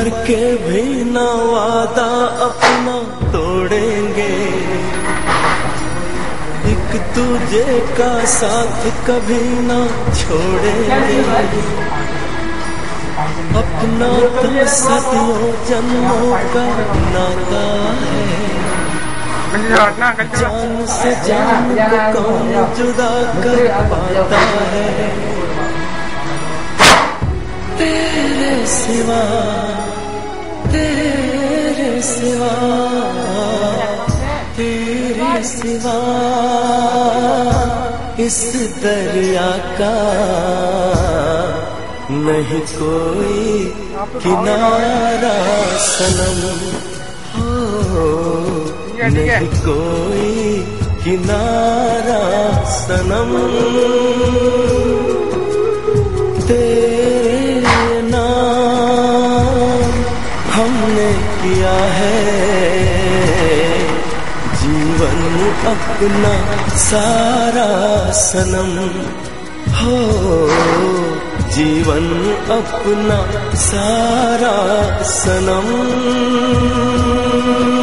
मर के भी ना वादा अपना तोड़ेंगे, एक दूजे का साथ कभी ना छोड़ेंगे। अपना तो सदियों जन्मों का नाता है, जान से जान को कौन जुदा कर पाता है। तेरे सिवा, तेरे सिवा, तेरे सिवा इस दरिया का नहीं कोई किनारा सनम, हो नहीं कोई किनारा सनम। तेरे नाम हमने किया है जीवन अपना सारा सनम, हो जीवन अपना सारा सनम।